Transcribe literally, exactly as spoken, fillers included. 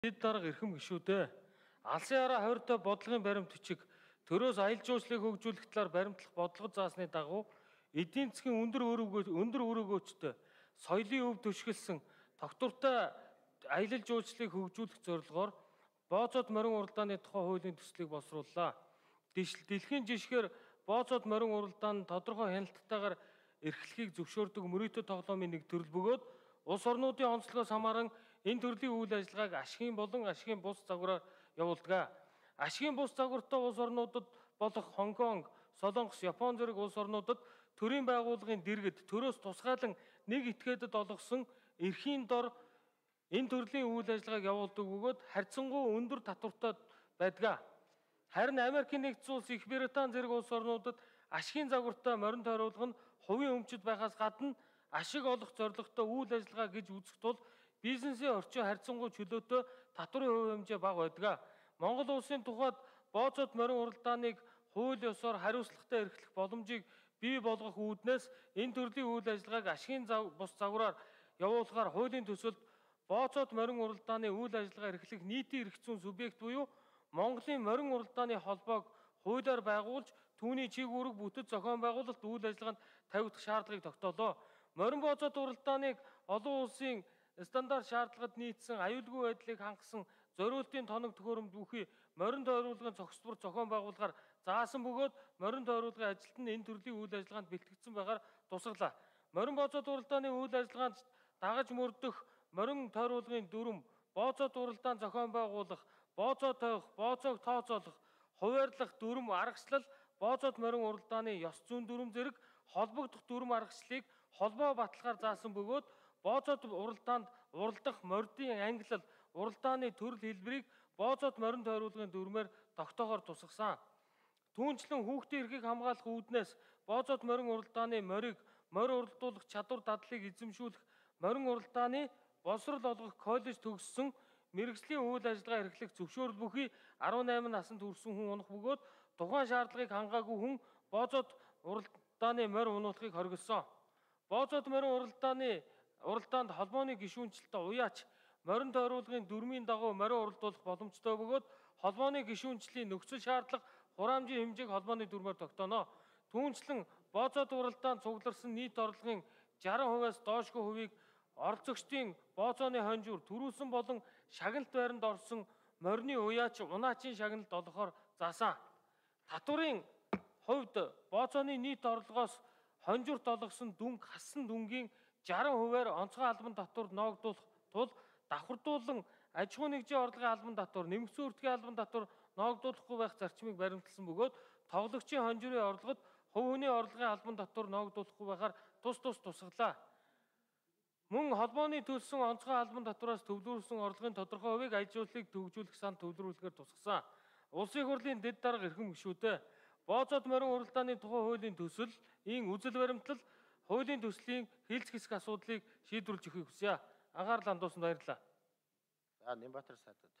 Дэд дарга эрхэм гишүүдээ алсын хараа хортой бодлогын баримт бичиг төрөөс аялал жуулчлалыг хөгжүүлэх талаар баримтлах бодлого заасны дагуу эдийн засгийн өндөр өрөөгөө өндөр өрөөгөөчтэй соёлын өв төшгөлсөн тогтвортой аялал жуулчлалыг хөгжүүлэх зорилгоор бооцоод морин уралдааны тухай хуулийн төслийг боловсрууллаа. Дэлхийн жишгээр бооцоод морин уралдаан нь тодорхой хяналтайгаар эрхлэхийг зөвшөөрдөг мөрөөдөд тоглоомын нэг төрөл бөгөөд улс орнуудын онцлогоос хамааран энэ төрлийн үйл ажиллагааг ашигын болон ашигын бус загвараар явуулдаг. Ашигын бус загвартай улс орнуудад болох Хонконг, Солонгос, Япон зэрэг улс орнуудад төрийн байгууллагын дэргэд төрөөс тусгаалan нэг этгээдэд олгосон эрхийн дор энэ төрлийн үйл ажиллагааг явуулдаг бөгөөд харьцангуй өндөр татвартай байдаг. Харин Америкийн нэгдсэн улс, Их Британи зэрэг улс орнуудад ашигын загвартай морин тойруулга нь хувийн өмчөд байхаас гадна ашиг олох зорилготой үйл ажиллагаа гэж үзэх тул бизнесийн орчин харьцангуй чөлөөтэй татварын хувь хэмжээ бага байдаг. Монгол улсын тухайд бооцоод морин уралдааныг хууль ёсоор хариуцлагатай эрхлэх боломжийг бий болгох үүднээс энэ төрлийн үйл ажиллагааг ашигын бус загвараар явуулахаар хуулийн төсөлд бооцоод морин уралдааны үйл ажиллагаа эрхлэх нийтийн эрх зүйн субъект буюу Монголын морин уралдааны холбоог хуулиар байгуулж түүний чиг үүрэг бүтэц зохион байгуулалт үйл ажиллагаанд тавигдах шаардлагыг тогтоолоо. Морин бооцоод уралдааныг олон улсын стандарт шаардлагад нийцсэн аюулгүй байдлыг хангасан зориултын тоног төхөөрөмж бүхий морин тойруулгын цогцлбор зохион байгуулахаар заасан бөгөөд морин тойруулгын ажилт нь энэ төрлийн үйл ажиллагаанд бэлтгэгдсэн байгаар тусгалаа. Морин бооцоод уралдааны үйл ажиллагаанд дагаж мөрдөх морин тойруулгын дүрм, бооцоод уралдаан зохион байгуулах, бооцоо тойх, бооцоог тооцоолох, хуваарлах дүрм аргачлал, бооцоод морин уралдааны ёс зүйн дүрм зэрэг холбогдох дүрм аргачлалыг холбоо баталгаар заасан бөгөөд бооцоод уралдаанд уралдах мордын ангилал, уралдааны төрөл хэлбэрийг бооцоод морин тойруулгын дүрмээр тогтоохоор тусгасан. Түүнчлэн хүүхдийн эрхийг хамгаалах үүднээс бооцоод морин уралдааны морийг морь уралдуулах чадвар дадлыг эзэмшүүлэх морин уралдааны боловсрол олгох коллеж төгссөн мэргэжлийн үйл ажиллагаа эрхлэх зөвшөөрөл бүхий арван найман наснд хүрсэн хүн унах бөгөөд тухайн шаардлагыг хангаагүй хүн бооцоод уралдааны морь унуулахыг хоригдсон. Бооцоод морин уралдааны уралдаанд холбооны гишүүнчлэлтэй уяач морин тойруулгын дүрмийн дагуу морин уралдуулах боломжтой бөгөөд холбооны гишүүнчлийн нөхцөл шаардлага хураамжийн хэмжээг холбооны дүрмээр тогтооно. Түүнчлэн бооцоод уралдаанд цугларсан нийт орлогын жаран хувиас доошгүй хувийг оролцогчдын бооцооны хонжуур, төрүүлсэн болон шагналт байранд орсон морины уяач, унаачийн шагналт олгохоор заасан. Татварын хувьд бооцооны нийт орлогоос хонжуурт олгосон дүнг хассан дүнгийн жаран хувиар онцгой албан татвар ноогдуулах тул давхардуулан аж ахуй нэгжийн орлогын албан татвар, нэмэгдсэн үртгийн албан татвар ноогдуулахгүй байх зарчмыг баримтлсан бөгөөд тоглогчийн хонжуурын орлогод хувь хүний орлогын албан татвар ноогдуулахгүй байхаар тус тус тусгалаа. Мөн холбооны төлсөн онцгой албан татвараас төвлөрүүлсэн орлогын тодорхой хувийг аж ахуйлыг төвжүүлэх санд төвлөрүүлэхээр тусгасан. Улсын хурлын дэд дарга эрхэм гишүүдээ бооцоод морин уралдааны тухай хуулийн төсөл, ийн үзэл баримтлал, хуулийн төслийн хэлц хэсэг асуудлыг шийдвэрлэж өгөхийг хүсье. Анхаарал хандуулсанд баярлалаа. За Нямбатар сайдад.